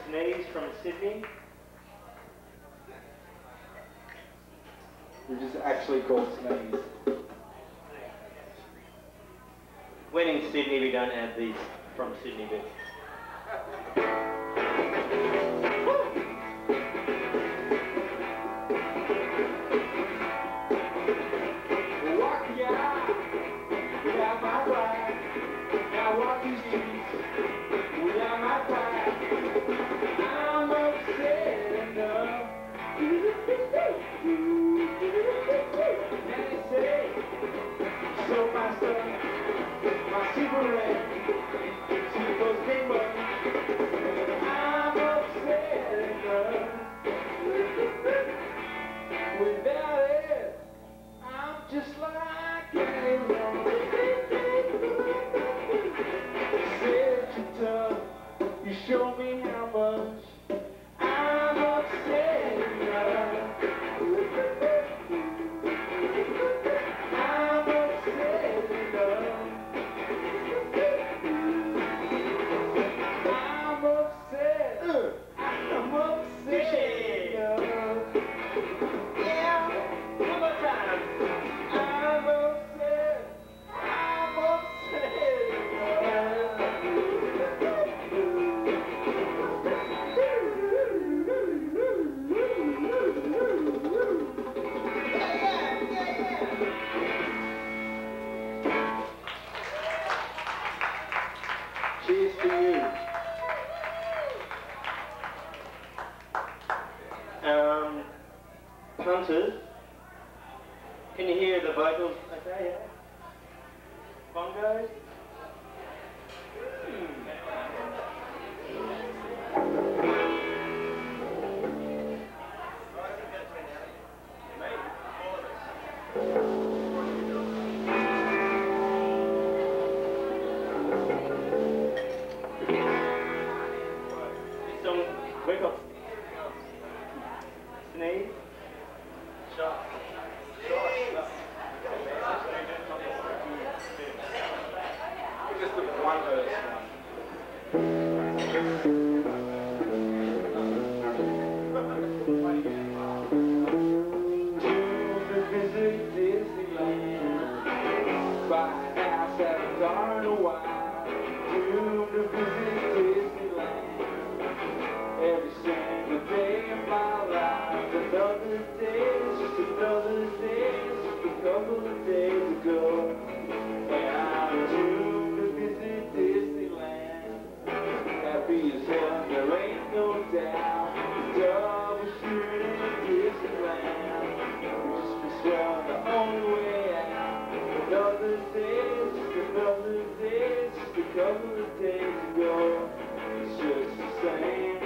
Sneeze from Sydney. Which is actually called Sneeze. When in Sydney we don't add these from Sydney bits. Show me how much I'm upset in love. I'm upset in love. I'm upset. I'm upset in love. Yeah, one more time. I'm upset. I'm upset in love. Cheers to you. Punters, can you hear the vocals? Okay, yeah. Bongos. This song, wake up. Sneeze. Shot. Just the one verse. To visit Disneyland, buy a house at a garden wild. To visit Disneyland, every single day of my life. Another day, it's just another day, it's just a couple of days ago. And I'm doomed to visit Disneyland. Happy as hell, there ain't no doubt. Double shooting at Disneyland. We just been swell the only way out. Another day, it's just another day, it's just a couple of days ago. It's just the same.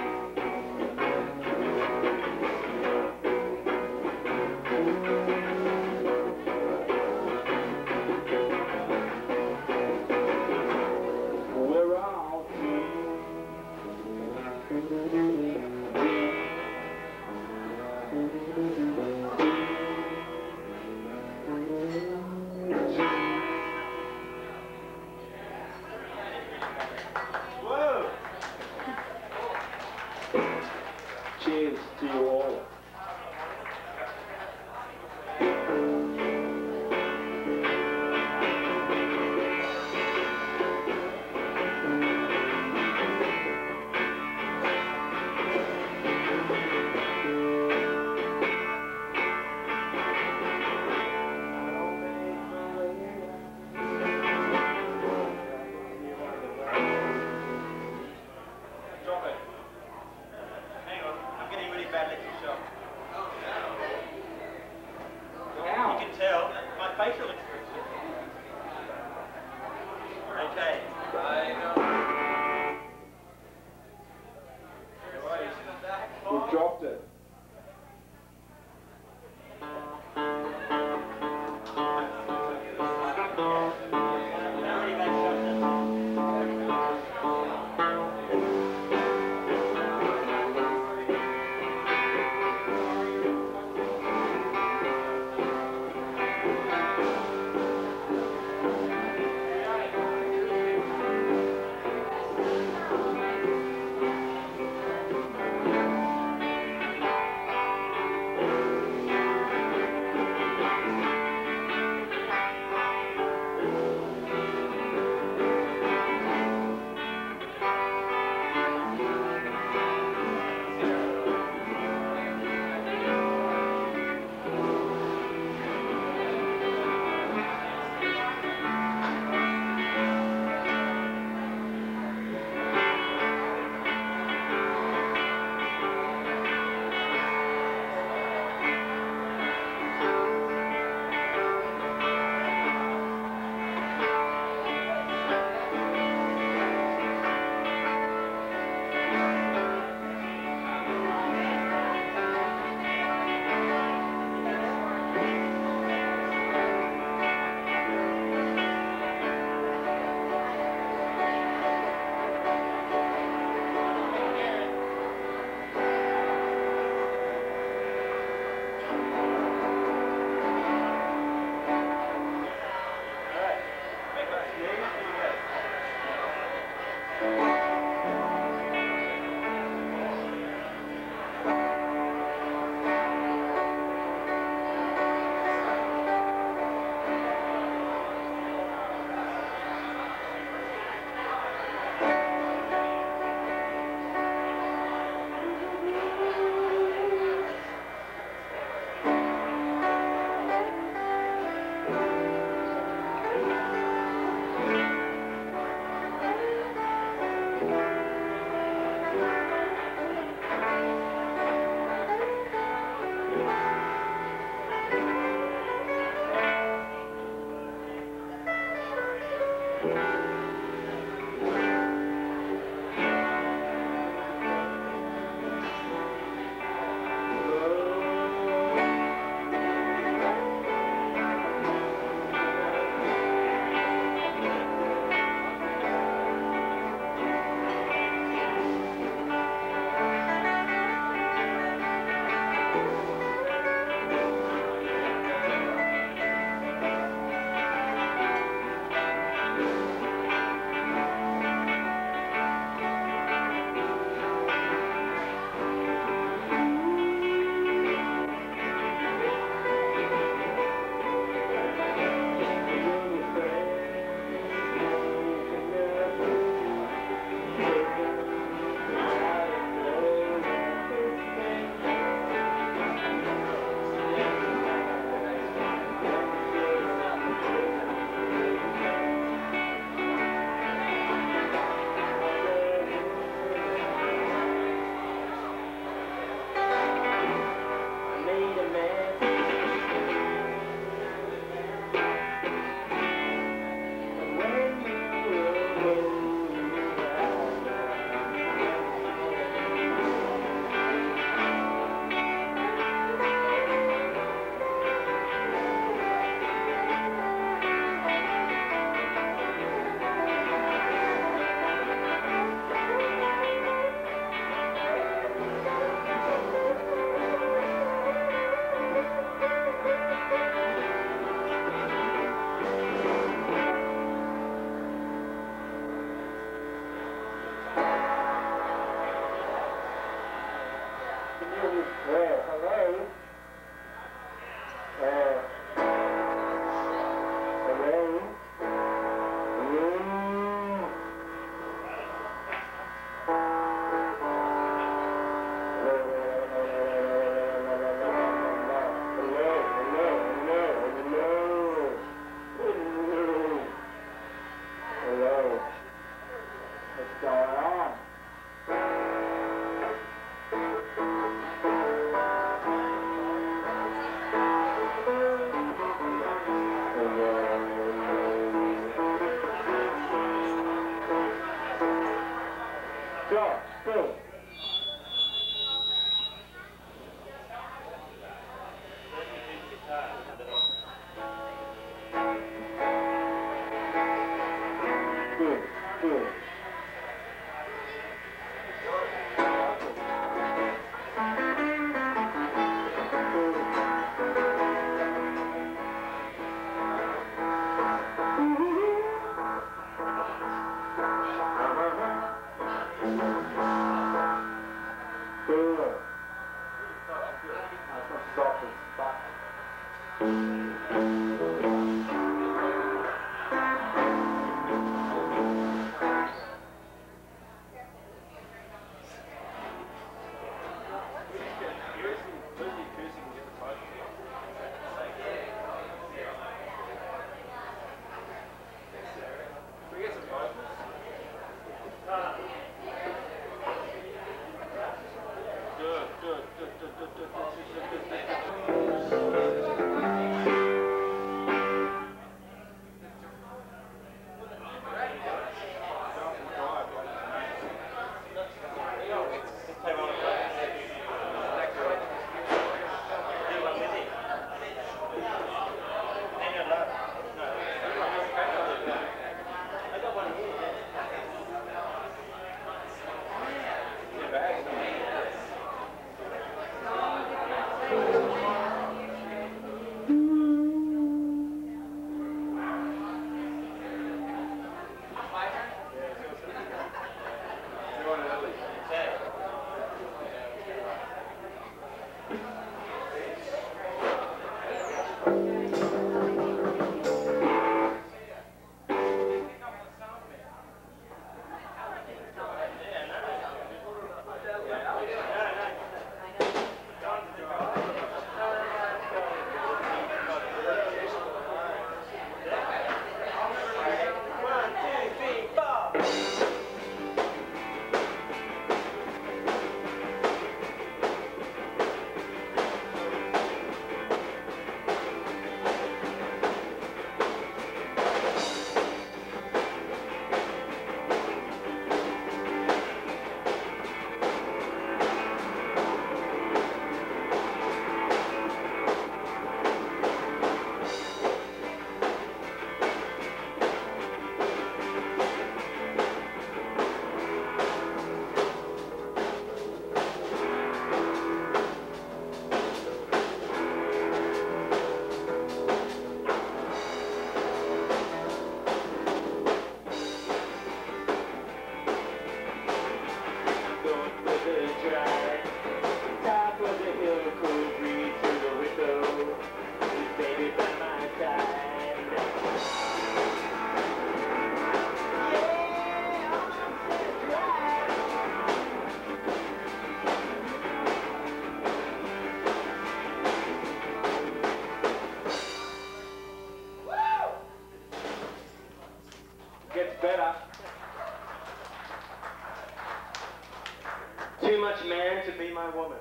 much man to be my woman.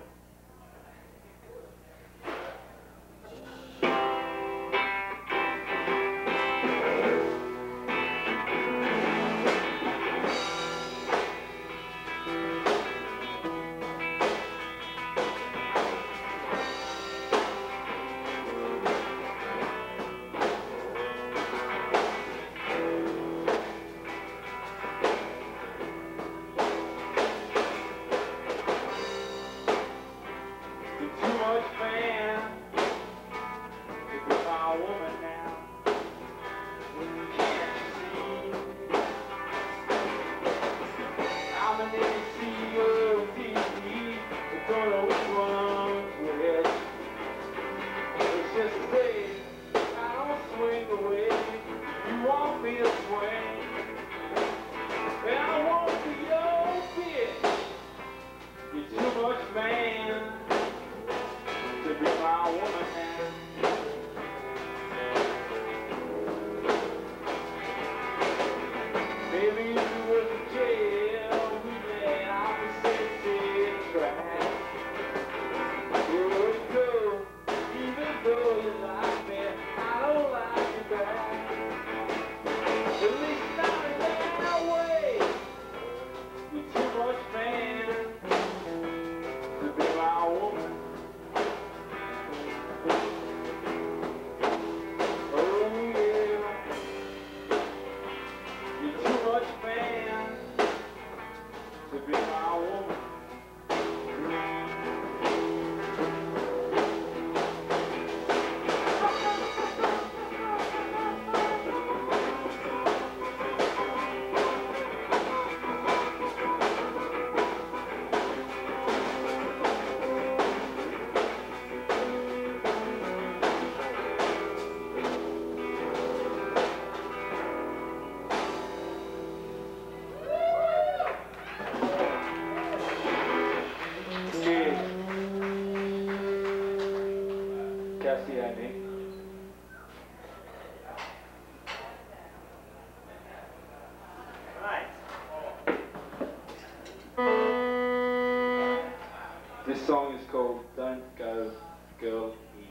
This song is called Don't Go Girl E.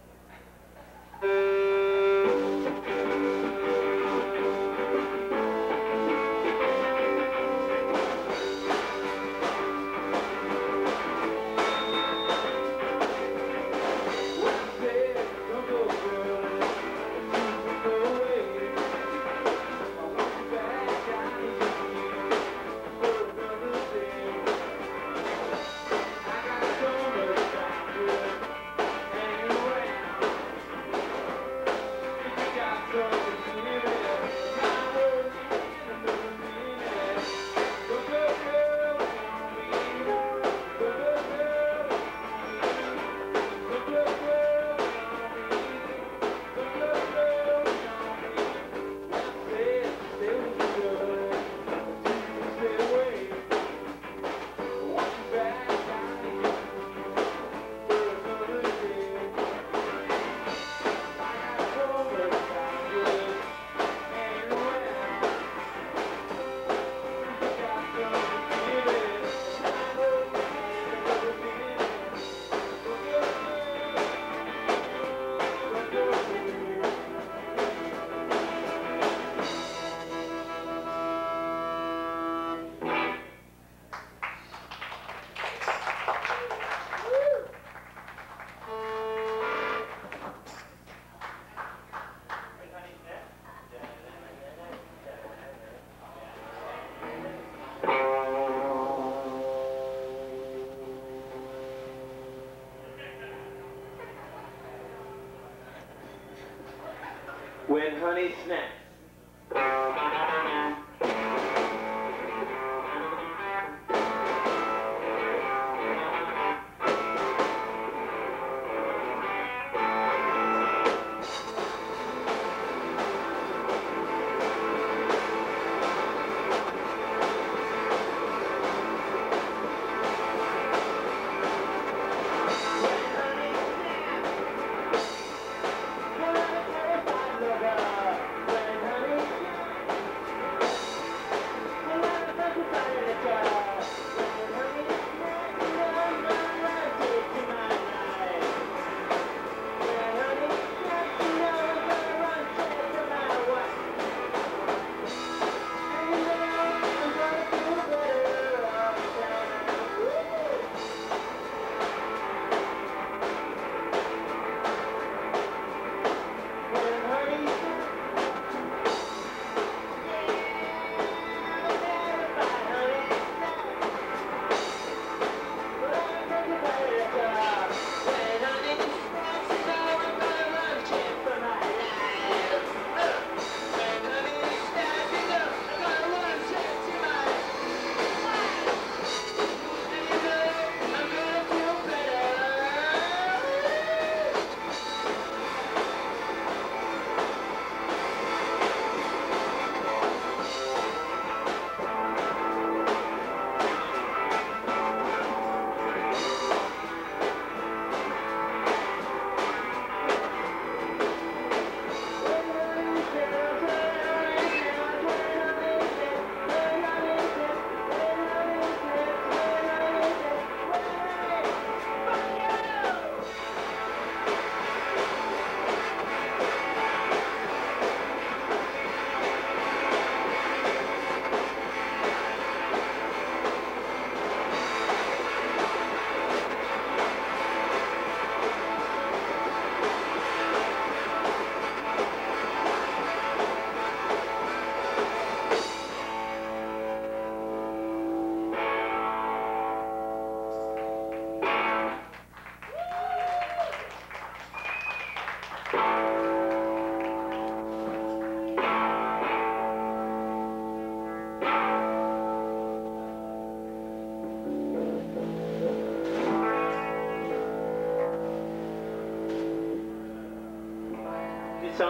When honey snaps.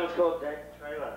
song's called Dad's Trailer.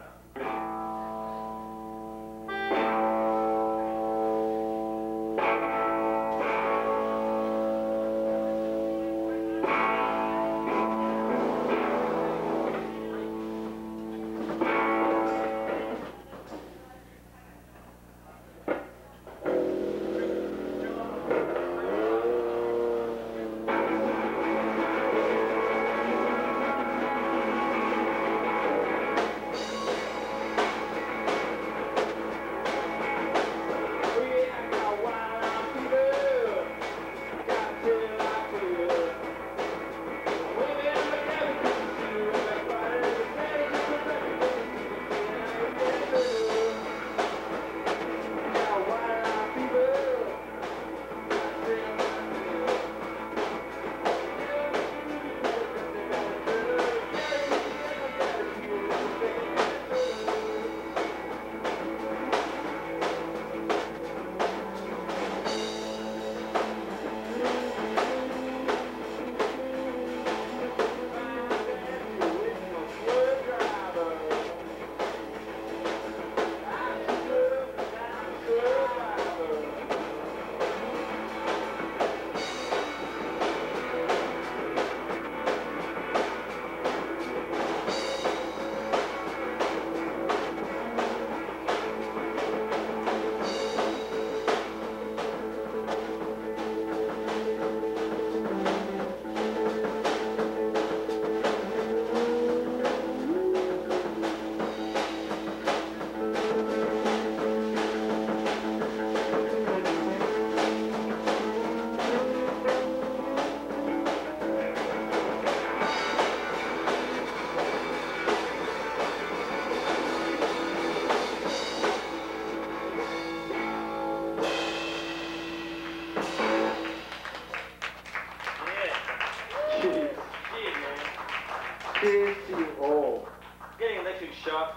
Cheers to you all. Getting electric shock.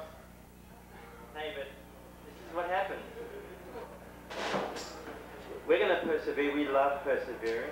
Hey, but this is what happened. We're gonna persevere. We love persevering.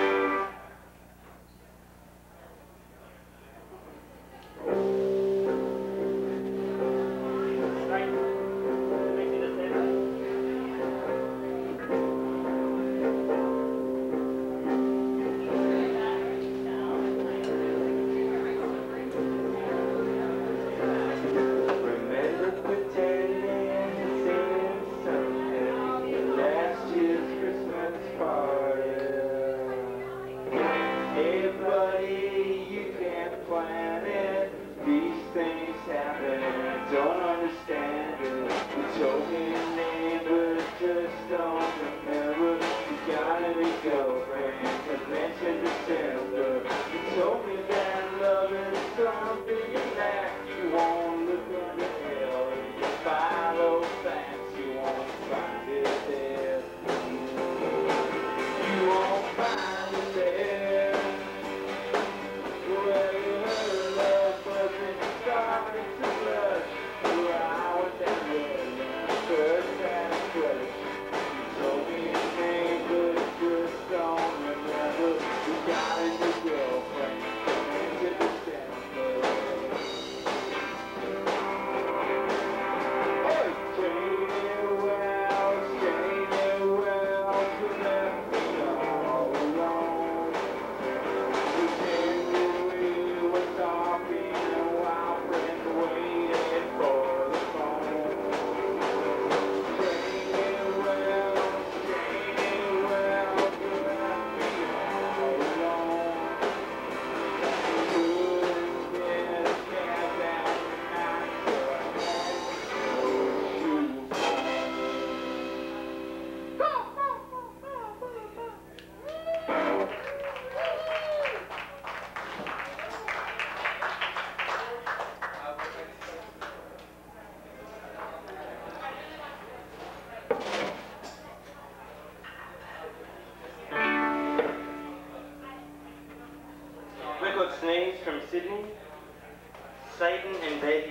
Sneeze from Sydney, Satan and Baby.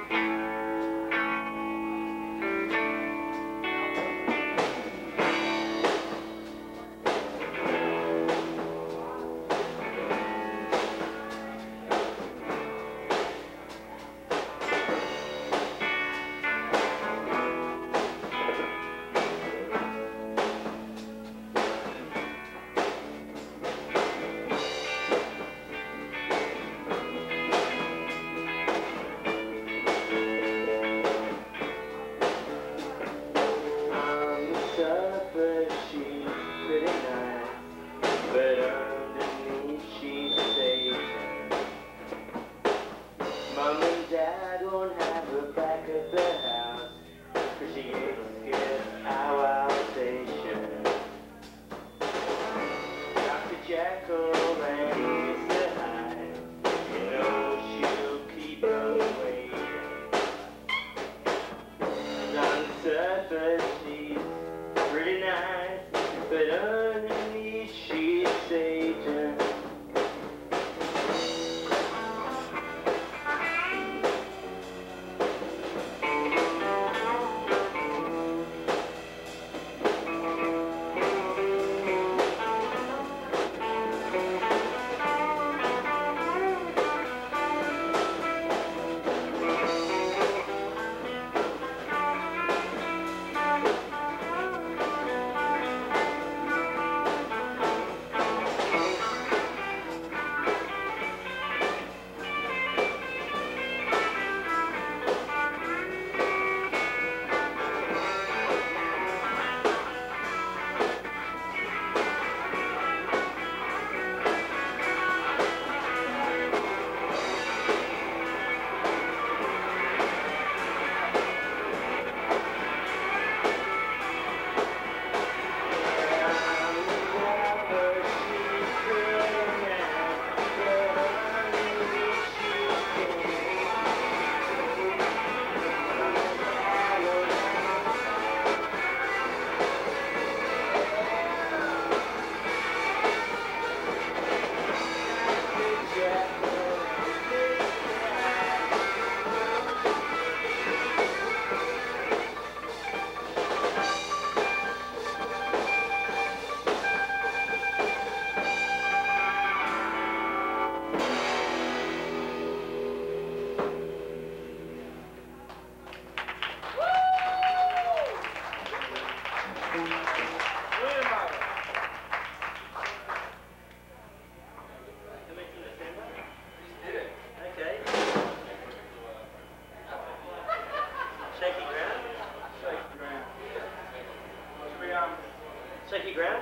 Shaky ground?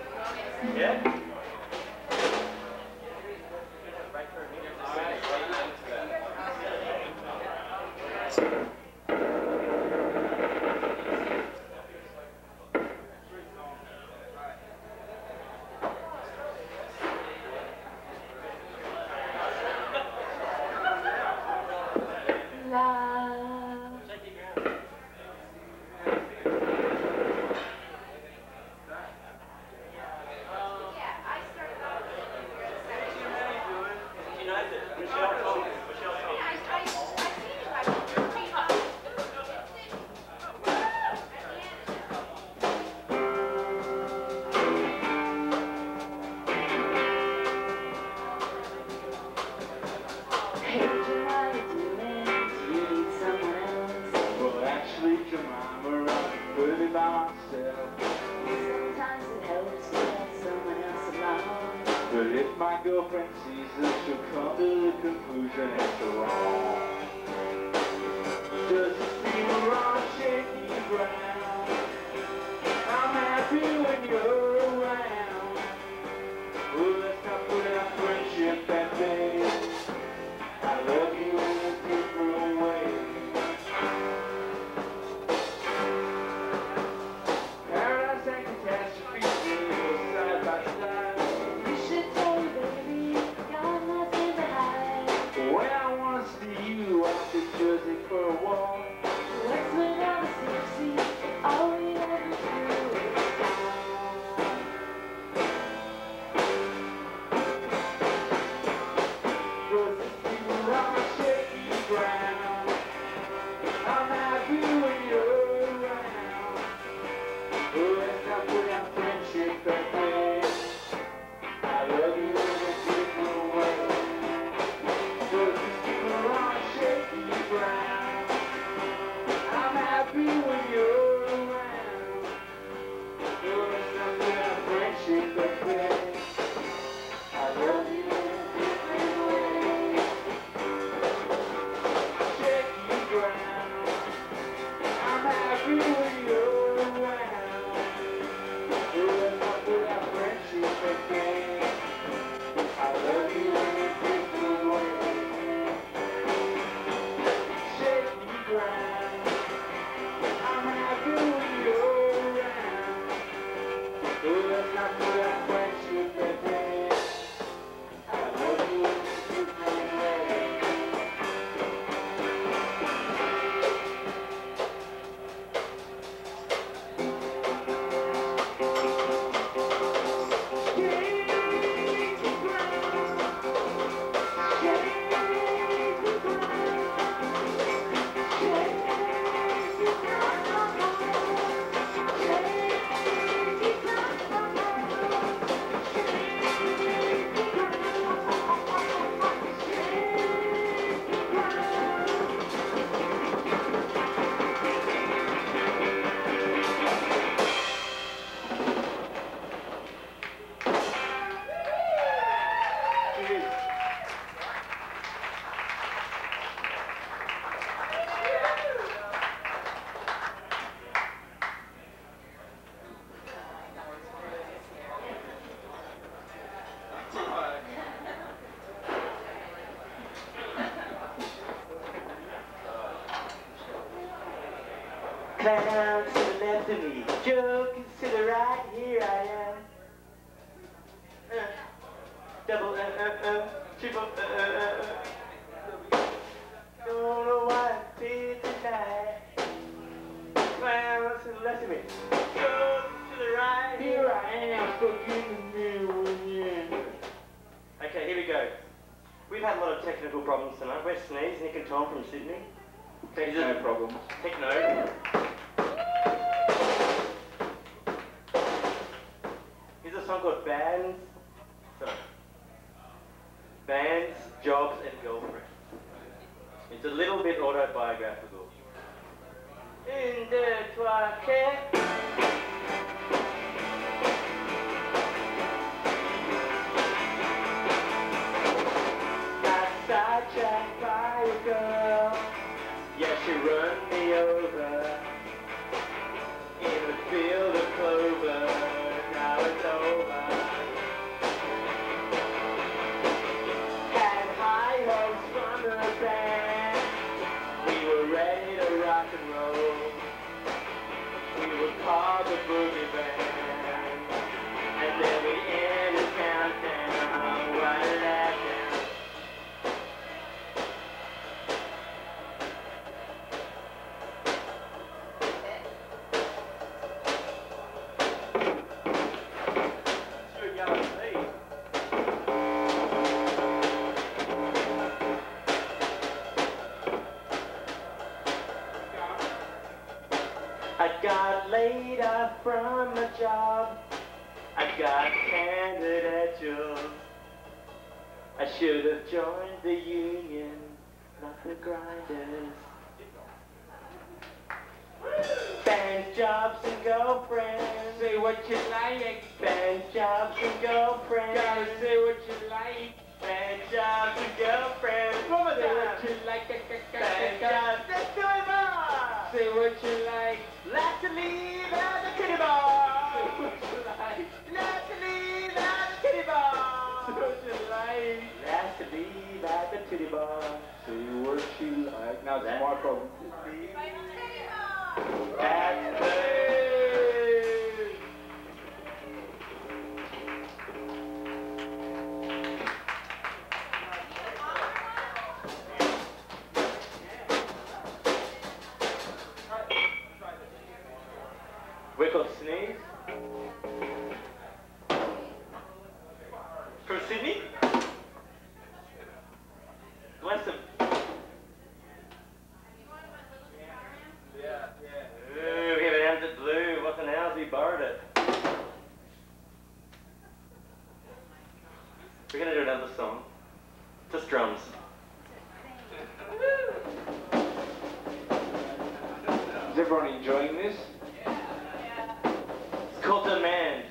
Yeah? But if my girlfriend sees this, she'll come to the conclusion it's wrong. Does it seem wrong, shaky ground? I'm happy when you're around. Well, let's not put our friendship at bay. I love you in a different way. Paradise and catastrophe go side by side. Where I wanna see you ground. I'm happy when you're around. Oh, let's not put our friendship at hand. I love you when you come back. Clowns to the left of me, jokers to the right, here I am. Double triple Don't know why I feel tonight. Clowns to the left of me, jokers to the right, here I am. Stuck in the middle again. Okay, here we go. We've had a lot of technical problems tonight. We're Sneeze, Nic and Tom from Sydney. No problems. Techno. Here's a song called Bands. Sorry. Bands, Jobs, and Girlfriend. It's a little bit autobiographical. Une, deux, trois, quatre. Got sidetracked by a girl. Yeah, she run me over in the field of clover. Now it's over. Had high hopes from the band. We were ready to rock and roll. We were called the Boogie Band. And then we ended countdown. Right that down. I got laid off from a job. I got candidatuals. I should have joined the union, not the grinders. Bands, jobs, and girlfriends. Say what you like. Bands, jobs, and girlfriends. Gotta say what you like. Bands, jobs, and girlfriends. One more time. Say what you like. Bands, jobs, let's do it more. Say what you like. Like to leave at the kitty bar. Say what you like. Like to leave at the kitty bar. Say what you like. Like to leave at the kitty bar. Say what you like. Now it's my problem. That's the we're called Sneeze. From Sydney? Bless him. Ooh, we have an ounce of blue. What's an ounce? We borrowed it. We're gonna do another song. Just drums. Is everyone enjoying this? It's called Demand.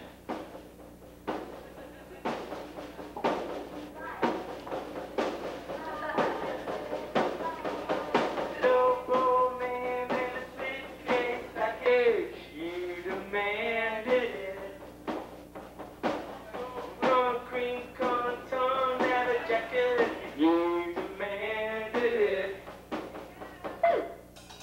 Local man in a suitcase package, you demanded it. No cream corn tongue, leather jacket, you demanded it.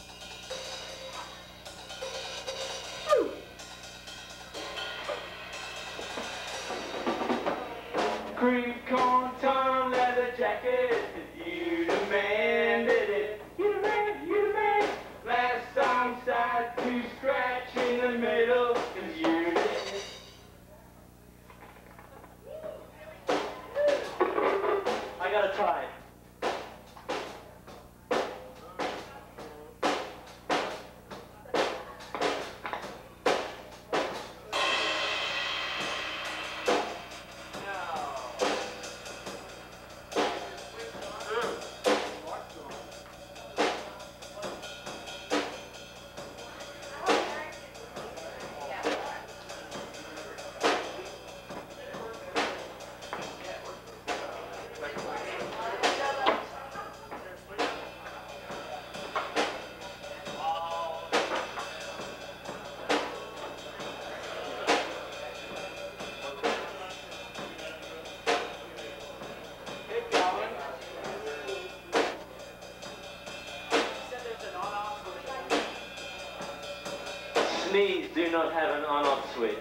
Knees do not have an on-off switch.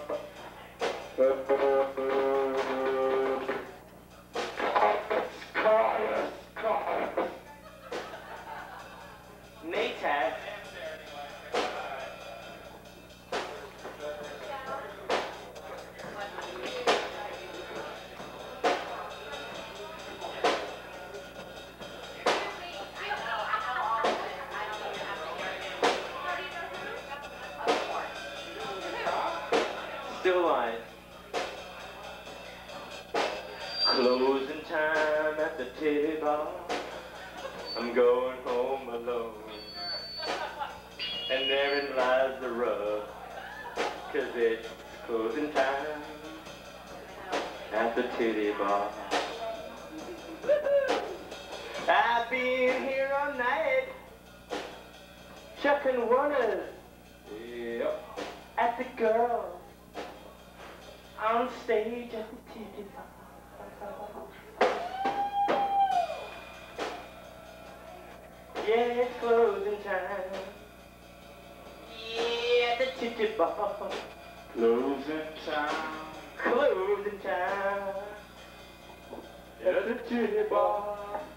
Knee tap. Still alive. Closing time at the titty bar. I'm going home alone. And therein lies the rub. 'Cause it's closing time at the titty bar. I've been here all night, chucking waters. Yep. At the girl on stage at the titty bar. Yeah, it's closing time. Yeah, at the titty bar. Closing time. Closing time. At the titty bar.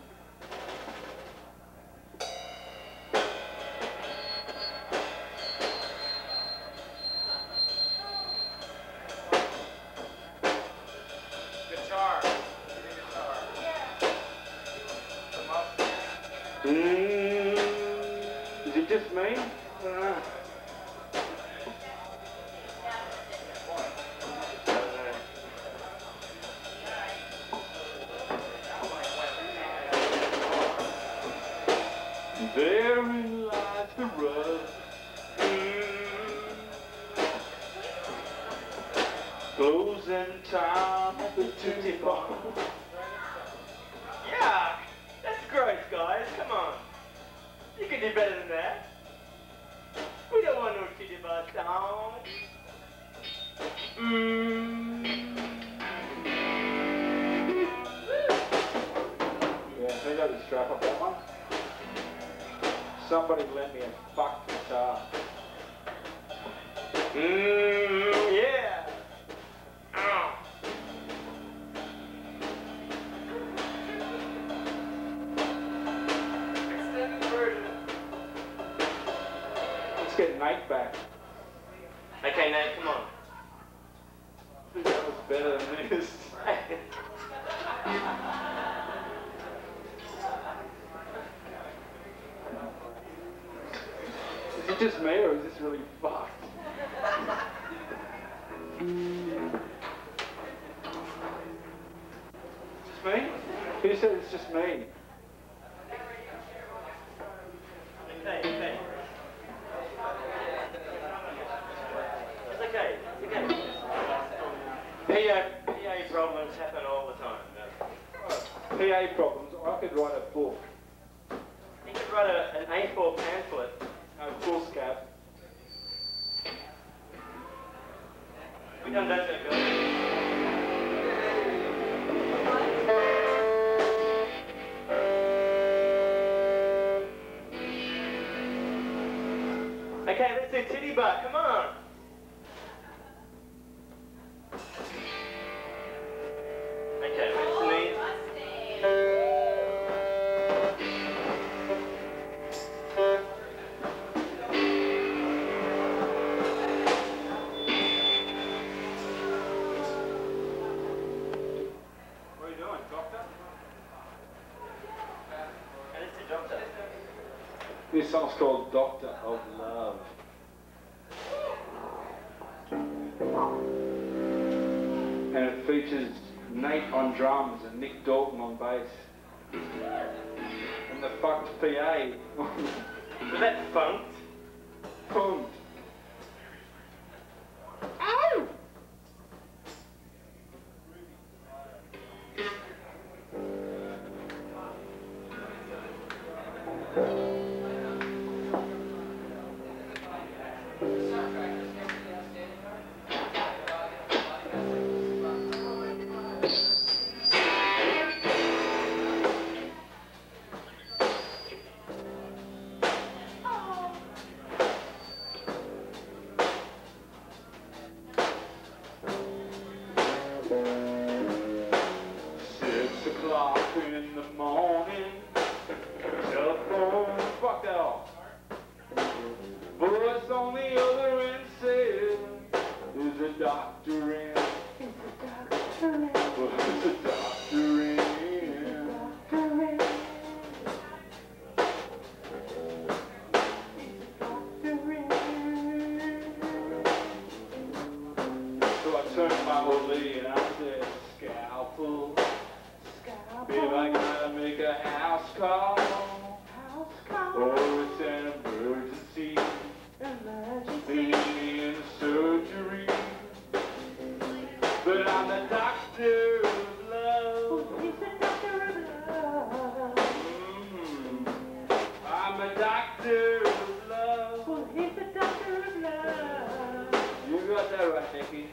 Is it just me? I don't know. Therein lies the rub. Closing time at the titty bar. Yeah, that's gross, guys. Come on. You can do better than that. We don't want no titty bar down. Yeah, who got the strap off that one? Somebody lent me a fuck guitar. Yeah. Extended version. Let's get Nate back. Okay, Nate, come on. That was better than this. Is it just me or is this really fucked? Just me? Who said it's just me? Okay. It's okay. PA problems happen all the time. PA problems. I could write a book. You could write an A4 pamphlet. No, foolscap. We done that, Bill. Okay, let's do titty butt. Come on. Okay, let's sneeze. What are you doing, doctor? And it's the doctor. This song's called Doctor of Love. And it features Nate on drums and Nic Dalton on bass. And the fucked PA. Was that funked? Punked. Ow! doctor of love. Well, he's the doctor of love. You got that right, Nicky.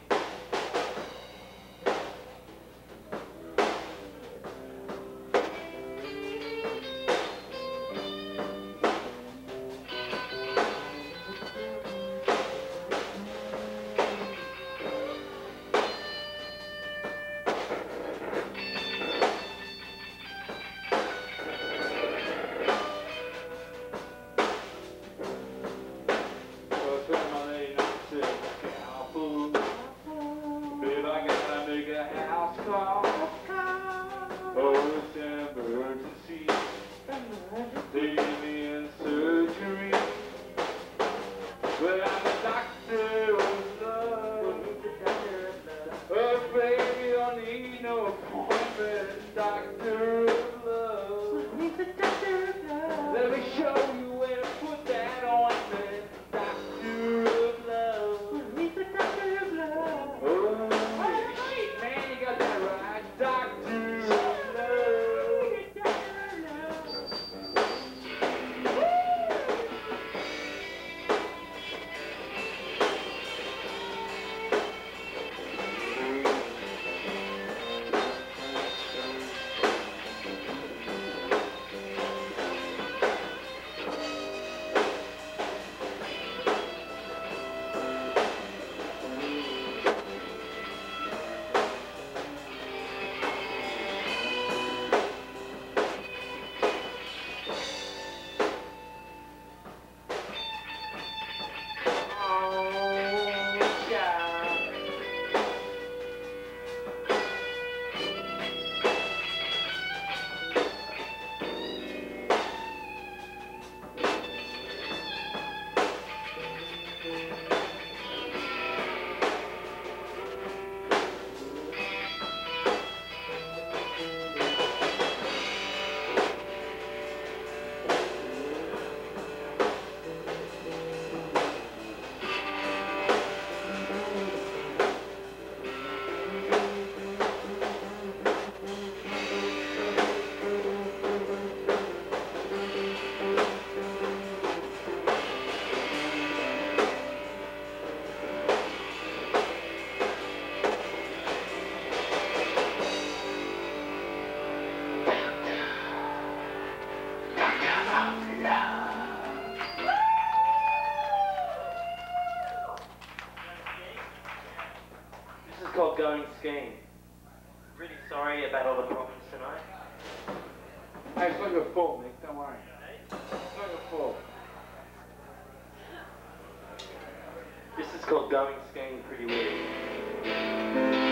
Going skiing. Really sorry about all the problems tonight. Hey, it's not your fault, Nick. Don't worry. It's not your fault. This is called Going Skiing Pretty Weird.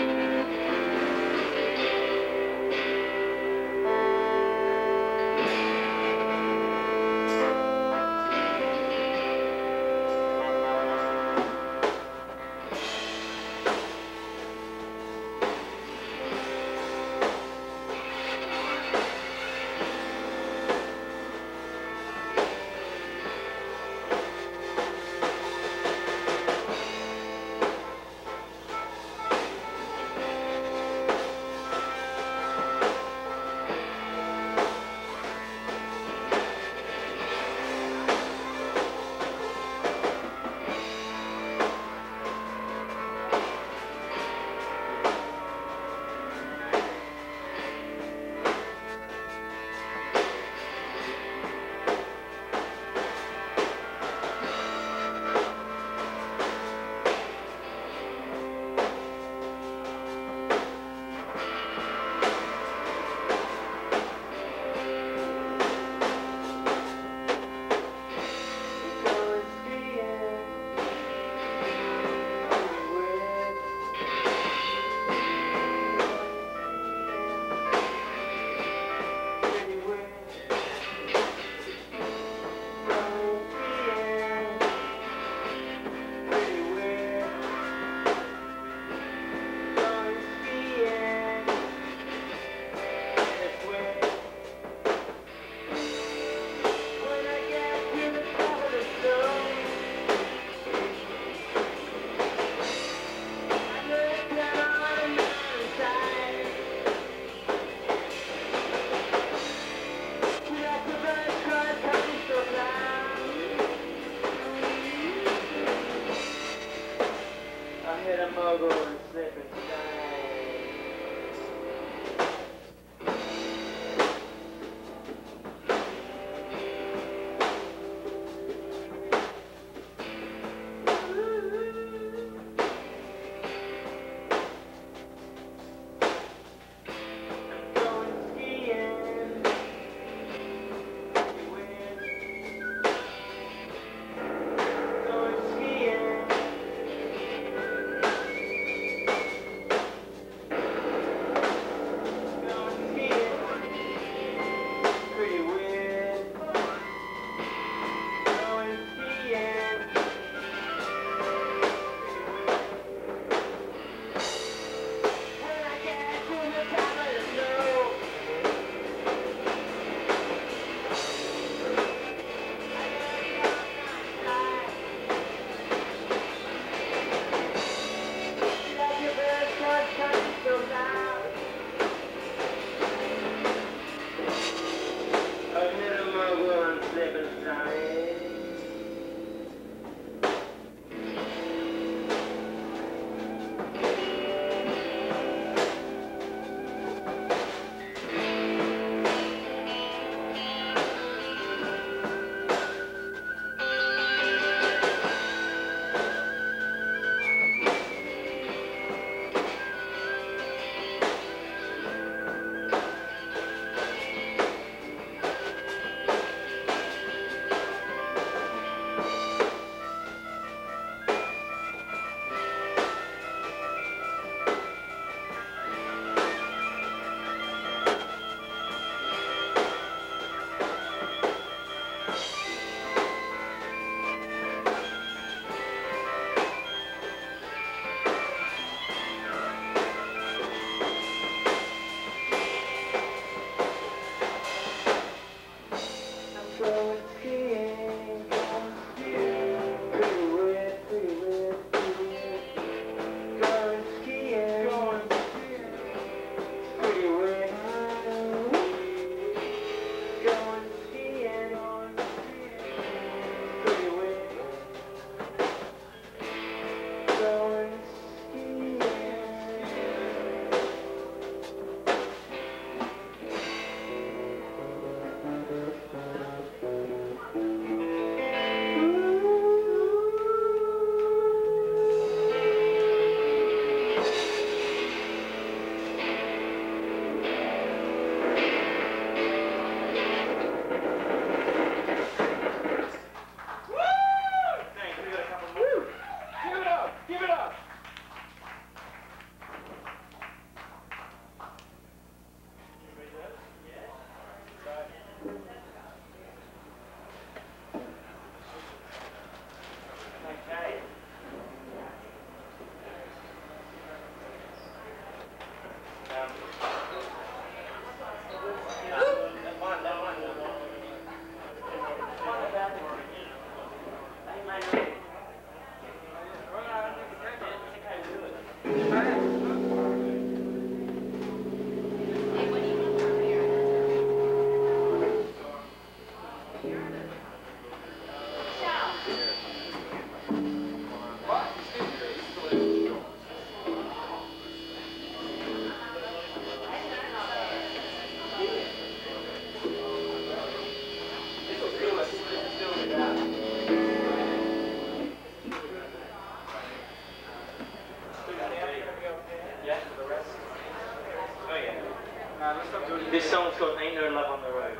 This song's called Ain't No Love on the Road.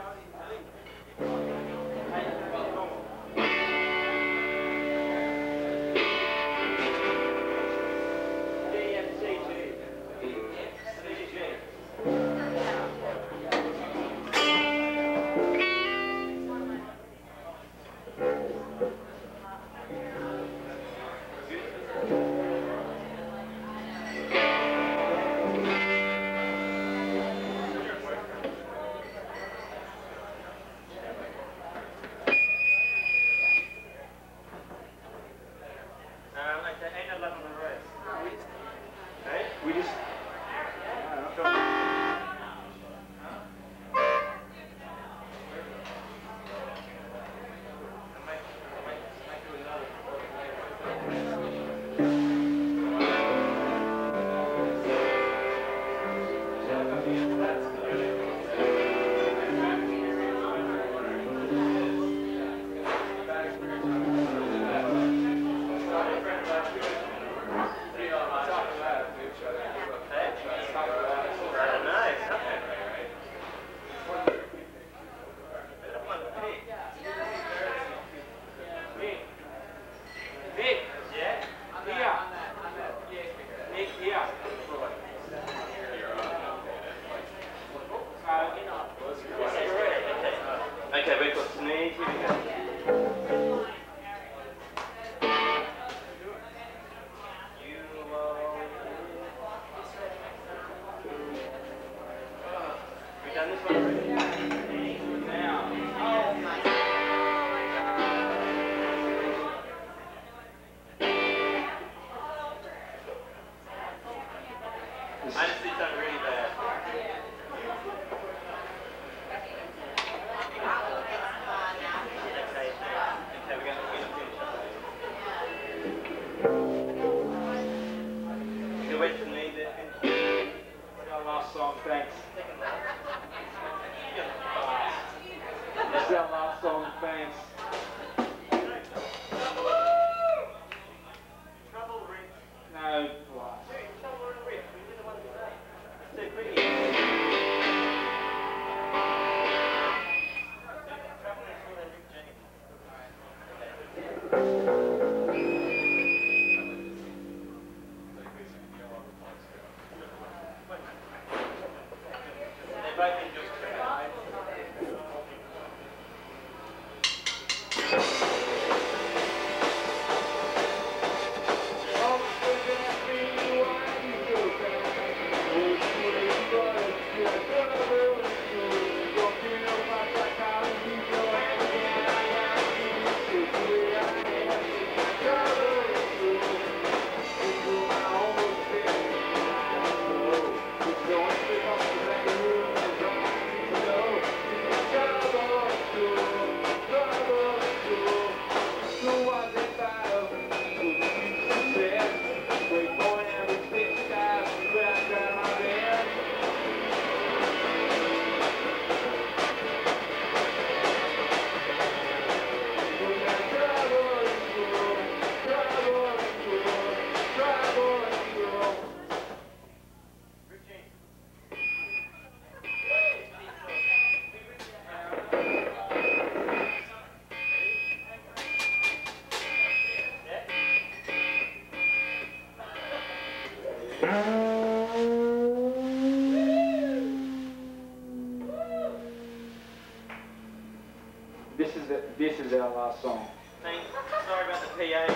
This is our last song. Thanks. Sorry about the PA.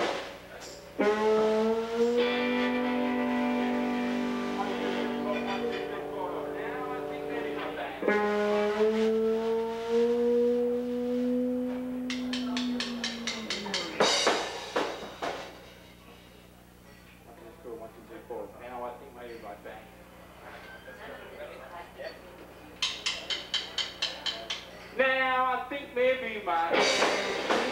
Now I think maybe right back. Now I think maybe my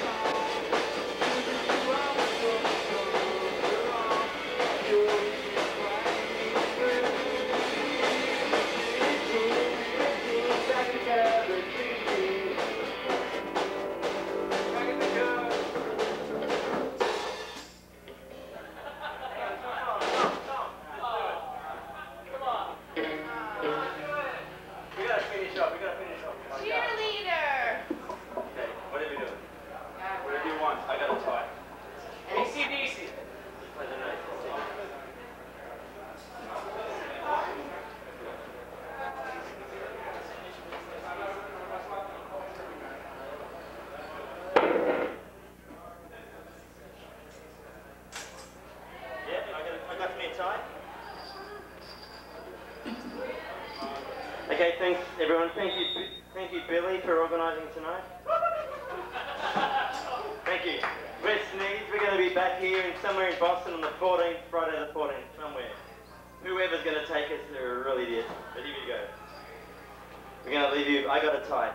Okay, thanks everyone. Thank you Billy for organising tonight. Thank you. We're Sneeze. We're going to be back here somewhere in Boston on the 14th, Friday the 14th, somewhere. Whoever's going to take us, they're a real idiot. But here we go. We're going to leave you. I got a tie.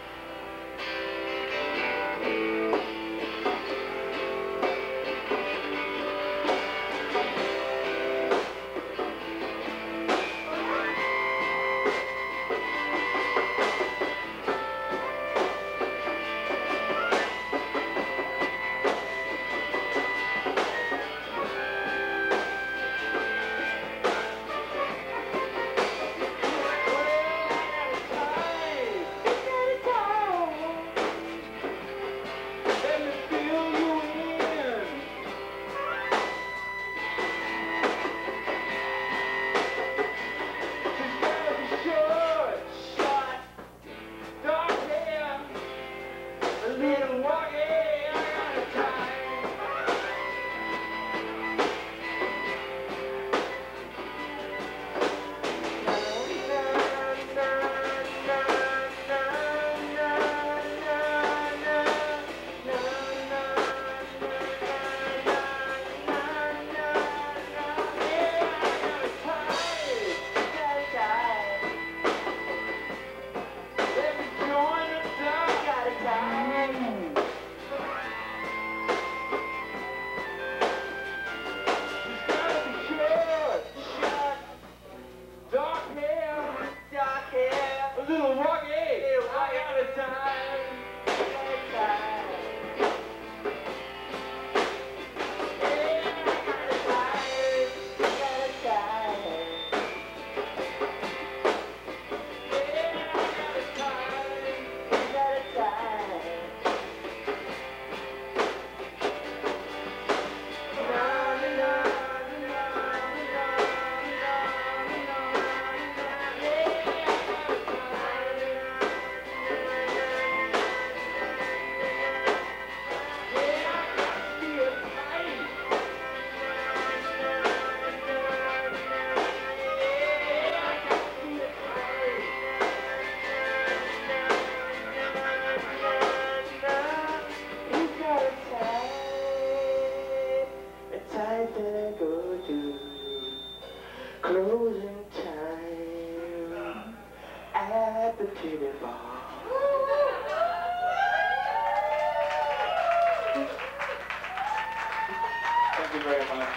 Thank you very much.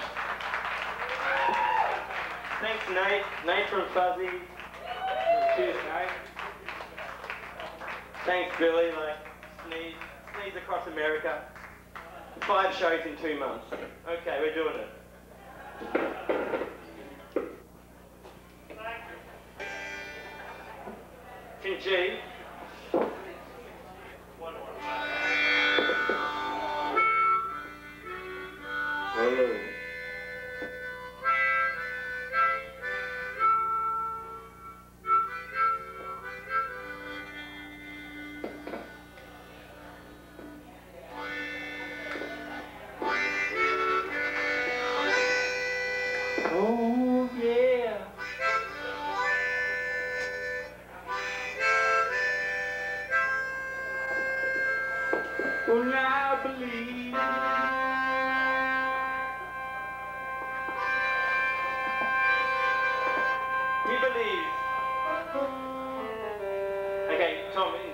Thanks, Nate. Nate from Fuzzy. Cheers, Nate. Thanks, Billy. Sneeze across America. 5 shows in 2 months. Okay, we're doing it. In G. Hello.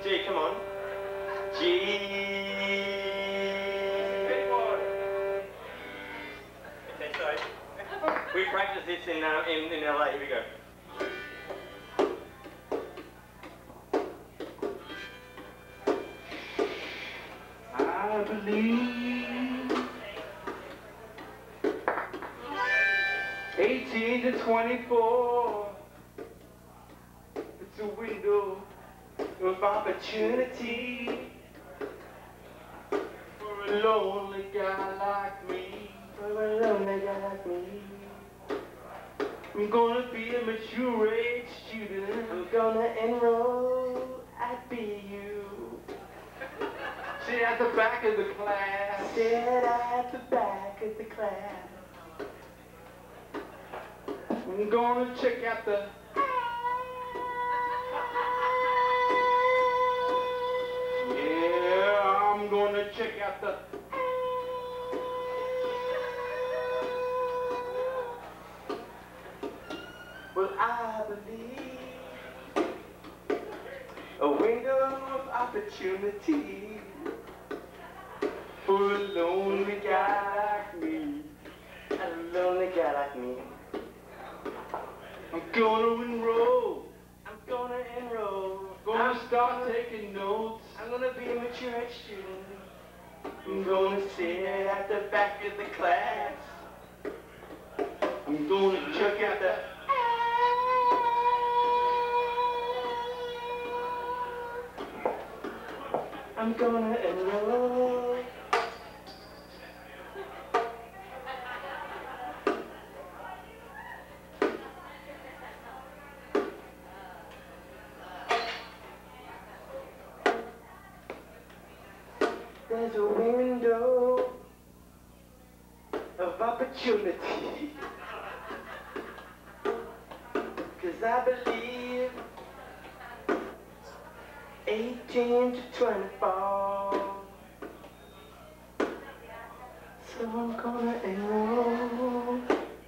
G, come on. G. Okay, sorry. We practiced this in LA. Here we go. I believe 18 to 24, it's a window of opportunity for a lonely guy like me. For a lonely guy like me. I'm gonna be a mature age student. I'm gonna enroll at BU. Sit at the back of the class. Sit at the back of the class. I'm gonna check out the yeah, I'm gonna check out the Well, I believe a window of opportunity for a lonely guy like me. a lonely guy like me. I'm gonna enroll. I'm gonna enroll. Gonna start taking notes. I'm gonna be a mature age student. I'm gonna sit at the back of the class. I'm gonna check out the I'm gonna enroll. There's a window of opportunity. 'Cause I believe 18 to 24. So I'm gonna enroll.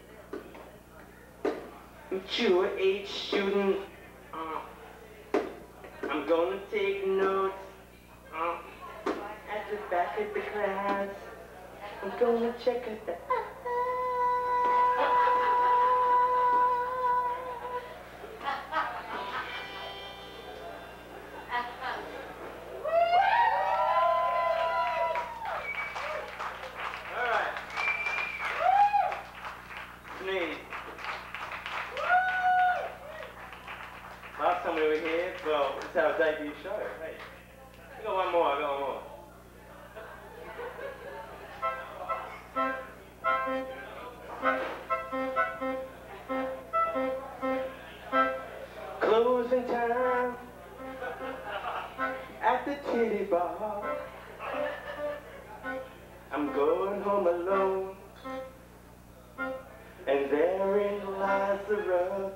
Mature age student. I'm gonna take notes. At the back of the class. I'm gonna check out the Alright. Sneeze. Last time we were here, well, it's our debut show. Hey. I got one more. Closing time at the titty bar. I'm going home alone, and therein lies the rub.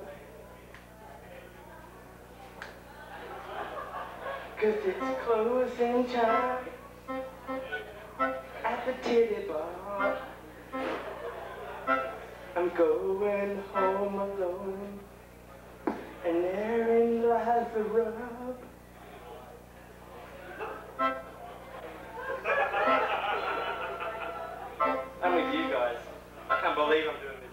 'Cause it's closing time at the titty bar. I'm going home alone, and therein lies the rub. I'm with you guys. I can't believe I'm doing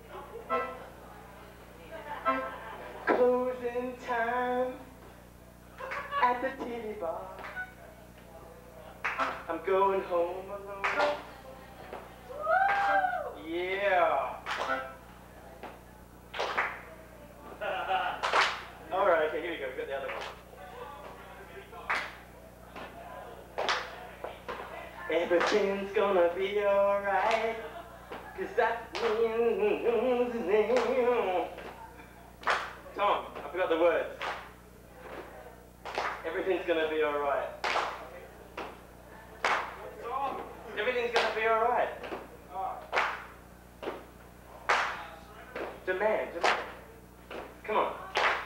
this. Closing time at the titty bar. I'm going home alone. Yeah. Alright, okay, here we go. We've got the other one. Everything's gonna be alright, 'cause that means Tom, I forgot the words. Everything's gonna be alright. Everything's gonna be alright. Demand. Come on.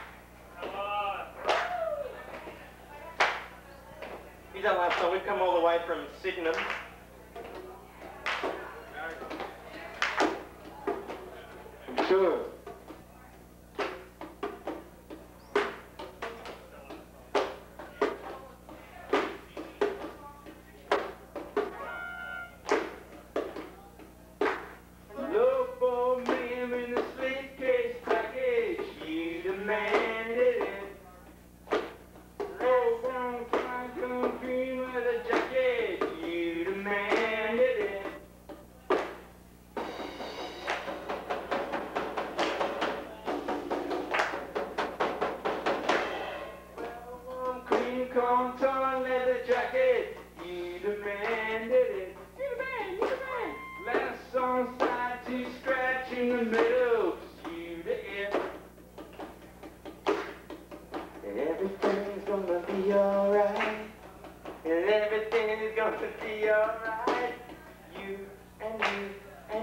He's our last song. We've come all the way from Sydenham. Sure.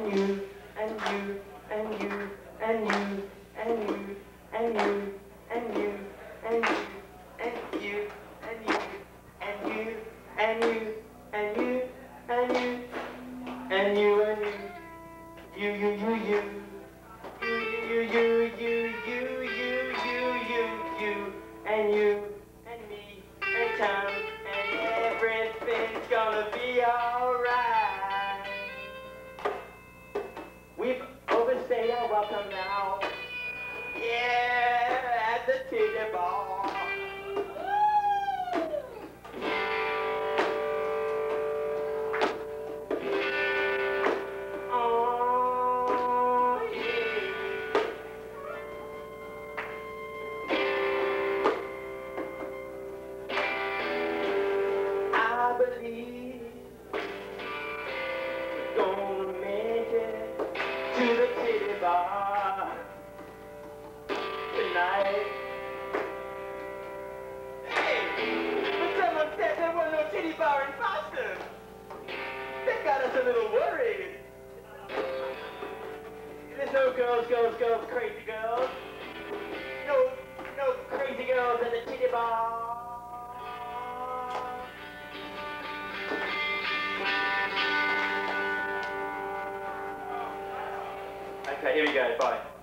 you, and you, and you, and you, and you, and you, and you, and you, and you, and you, and you, and you, and you, and you, and you, and you, you, and you, and me, and Tom, and everything's gonna be alright. We've overstayed our welcome now. Yeah, at the titty bar. Oh, yeah. I believe we're gonna make it to the titty bar tonight. Hey, but someone said there was no titty bar in Boston. That got us a little worried. There's no girls, crazy girls. No crazy girls at the titty bar. Okay, here we go, bye.